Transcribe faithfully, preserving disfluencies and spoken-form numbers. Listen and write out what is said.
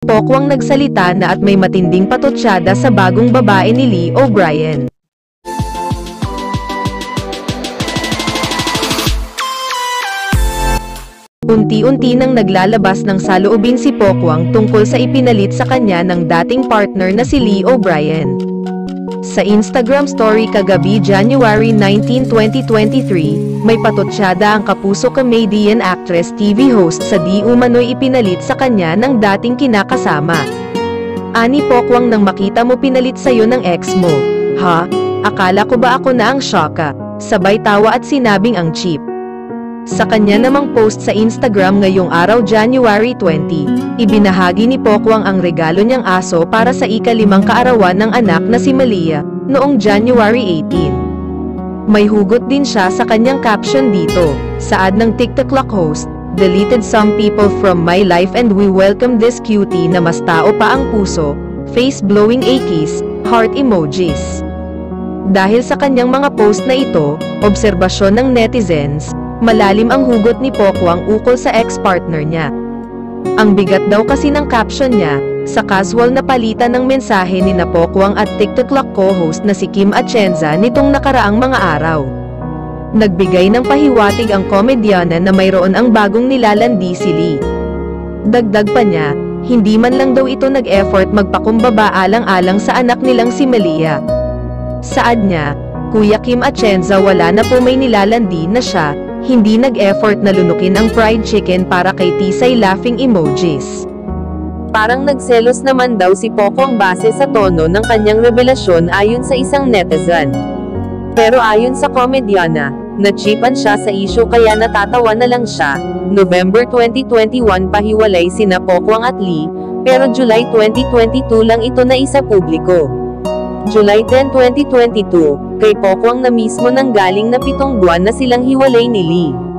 Pokwang nagsalita na at may matinding patotsada sa bagong babae ni Lee O'Brien. Unti-unti nang naglalabas ng saloobin si Pokwang tungkol sa ipinalit sa kanya ng dating partner na si Lee O'Brien. Sa Instagram story kagabi January nineteenth, twenty twenty-three, may patotsyada ang kapuso comedian actress T V host sa di umano'y ipinalit sa kanya ng dating kinakasama. Ani Pokwang, nang makita mo pinalit sa'yo ng ex mo. Ha? Akala ko ba ako na ang syoka? Sabay tawa at sinabing ang cheap. Sa kanya namang post sa Instagram ngayong araw January twentieth, ibinahagi ni Pokwang ang regalo niyang aso para sa ikalimang kaarawan ng anak na si Malia, noong January eighteenth. May hugot din siya sa kanyang caption dito, saad ng TikTok host, "Deleted some people from my life and we welcome this cutie na mas tao pa ang puso, face blowing a kiss, heart emojis." Dahil sa kanyang mga post na ito, obserbasyon ng netizens, malalim ang hugot ni Pokwang ukol sa ex-partner niya. Ang bigat daw kasi ng caption niya, sa casual na palitan ng mensahe ni na Pokwang at TikTok co-host na si Kim Atienza nitong nakaraang mga araw. Nagbigay ng pahiwatig ang komedyana na mayroon ang bagong nilalandi si Lee. Dagdag pa niya, hindi man lang daw ito nag-effort magpakumbaba alang-alang sa anak nilang si Malia. Saad niya, "Kuya Kim Atienza, wala na po, may nilalandi na siya, hindi nag-effort na lunukin ang fried chicken para kay Tisay laughing emojis." Parang nagselos naman daw si Pokwang base sa tono ng kanyang revelasyon ayon sa isang netizen. Pero ayon sa komedyana, na-chipan siya sa issue kaya natatawa na lang siya. November twenty twenty-one pahiwalay sina Pokwang at Lee, pero July twenty twenty-two lang ito na isa publiko. July tenth, twenty twenty-two, kay Pokwang na mismo nanggaling na pitong buwan na silang hiwalay ni Lee.